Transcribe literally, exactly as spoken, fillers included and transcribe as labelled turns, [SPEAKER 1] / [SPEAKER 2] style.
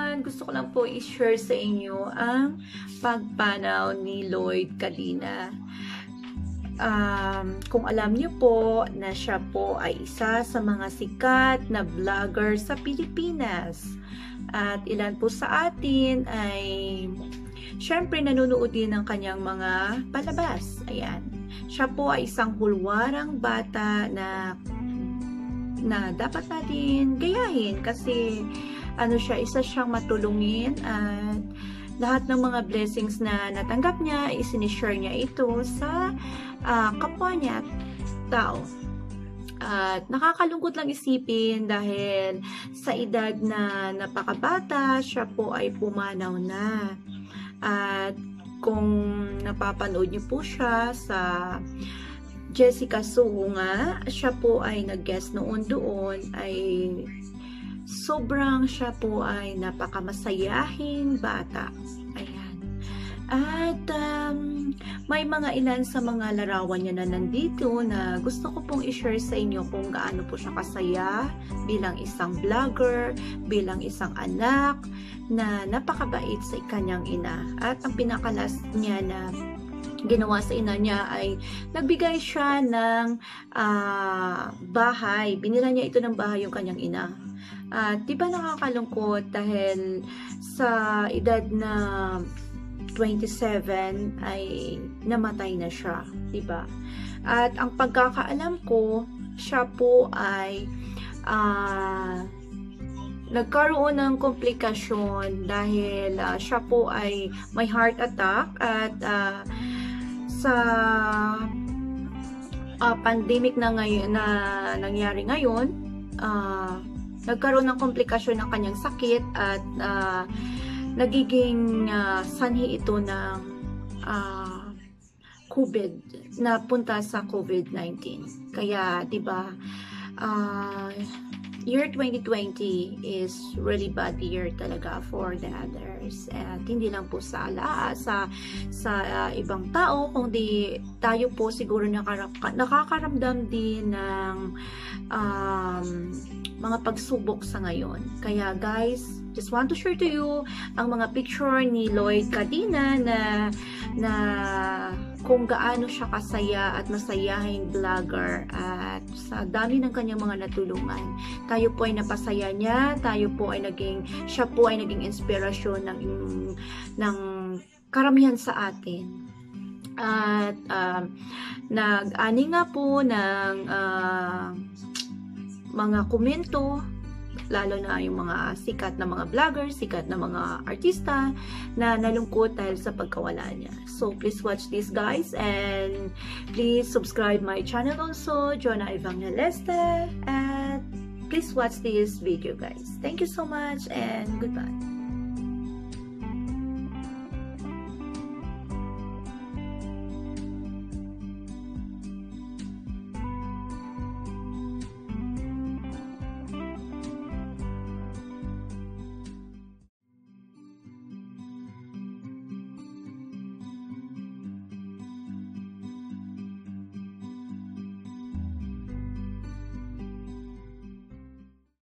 [SPEAKER 1] everyone! Gusto ko lang po i-share sa inyo ang pagpanaw ni Lloyd Cadina. Um, kung alam niyo po na siya po ay isa sa mga sikat na vlogger sa Pilipinas. At ilan po sa atin ay syempre nanonood din ng kanyang mga palabas. Ayan. Siya po ay isang hulwarang bata na na dapat natin gayahin kasi ano siya, isa siyang matulungin at lahat ng mga blessings na natanggap niya, isinishare niya ito sa uh, kapwa niya tao. At nakakalungkot lang isipin dahil sa edad na napakabata, siya po ay pumanaw na. At kung napapanood niyo po siya sa Jessica Soho nga, siya po ay nag-guest noon doon, ay sobrang siya po ay napakamasayahing bata. Ayan. At um, may mga ilan sa mga larawan niya na nandito na gusto ko pong i-share sa inyo kung gaano po siya kasaya bilang isang vlogger, bilang isang anak na napakabait sa kanyang ina. At ang pinakalas niya na ginawa sa ina niya ay nagbigay siya ng uh, bahay. Binila niya ito ng bahay yung kanyang ina. At uh, di ba nakakalungkot dahil sa edad na twenty-seven ay namatay na siya, di ba? At ang pagkakaalam ko, siya po ay uh, nagkaroon ng komplikasyon dahil uh, siya po ay may heart attack at uh, sa uh, pandemic na ngayon na nangyari ngayon, uh, nagkaroon ng komplikasyon ng kanyang sakit at uh, nagiging uh, sanhi ito ng uh, COVID, na punta sa COVID nineteen. Kaya, 'di ba, uh, year twenty twenty is really bad year talaga for the others. At hindi lang po sa ala, sa sa uh, ibang tao, kundi tayo po siguro nakakaramdam din ng um, mga pagsubok sa ngayon. Kaya guys, just want to share to you ang mga picture ni Lloyd Cadina na na kung gaano siya kasaya at masayahing vlogger at sa dami ng kanyang mga natulungan. Tayo po ay napasaya niya, tayo po ay naging, siya po ay naging inspirasyon ng, ng karamihan sa atin. At um, nag-ani nga po ng uh, mga komento, lalo na yung mga sikat na mga vloggers, sikat na mga artista na nalungkot dahil sa pagkawala niya. So please watch this guys, and please subscribe my channel also, Jonah Evangelista, and please watch this video guys. Thank you so much and goodbye.